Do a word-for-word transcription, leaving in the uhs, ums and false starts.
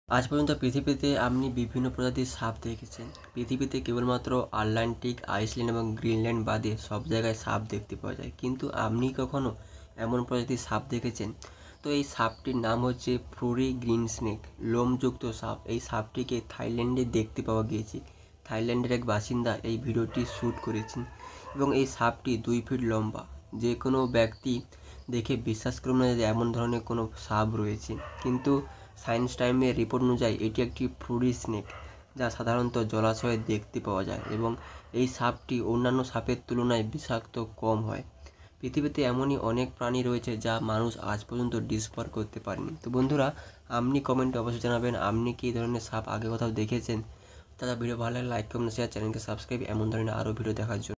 আজ পর্যন্ত পৃথিবীতে আপনি বিভিন্ন প্রজাতির সাপ দেখেছেন। পৃথিবীতে কেবলমাত্র আটলান্টিক, আইসল্যান্ড এবং গ্রিনল্যান্ড বাদে সব জায়গায় সাপ দেখতে পাওয়া যায়, কিন্তু আপনি কখনো এমন প্রজাতির সাপ দেখেছেন? তো এই সাপটির নাম হচ্ছে ফ্রুরি গ্রিন স্নেক, লোমযুক্ত সাপ। এই সাপটিকে থাইল্যান্ডে দেখতে পাওয়া গিয়েছে। থাইল্যান্ডের এক বাসিন্দা এই ভিডিওটি শ্যুট করেছেন এবং এই সাপটি দুই ফিট লম্বা। যে কোনো ব্যক্তি দেখে বিশ্বাস করবে না যে এমন ধরনের কোনো সাপ রয়েছে, কিন্তু সায়েন্স টাইমের রিপোর্ট অনুযায়ী এটি একটি ফ্রুরি স্নেক, যা সাধারণত জলাশয়ে দেখতে পাওয়া যায় এবং এই সাপটি অন্যান্য সাপের তুলনায় বিষাক্ত কম হয়। পৃথিবীতে এমনই অনেক প্রাণী রয়েছে যা মানুষ আজ পর্যন্ত ডিসকভার করতে পারেনি। তো বন্ধুরা, আপনি কমেন্টে অবশ্যই জানাবেন আপনি কি এই ধরনের সাপ আগে কোথাও দেখেছেন। তারা ভিডিও ভালো লাগলে লাইক, কমেন্ট, শেয়ার, চ্যানেলকে সাবস্ক্রাইব এমন ধরনের আরও ভিডিও দেখার জন্য।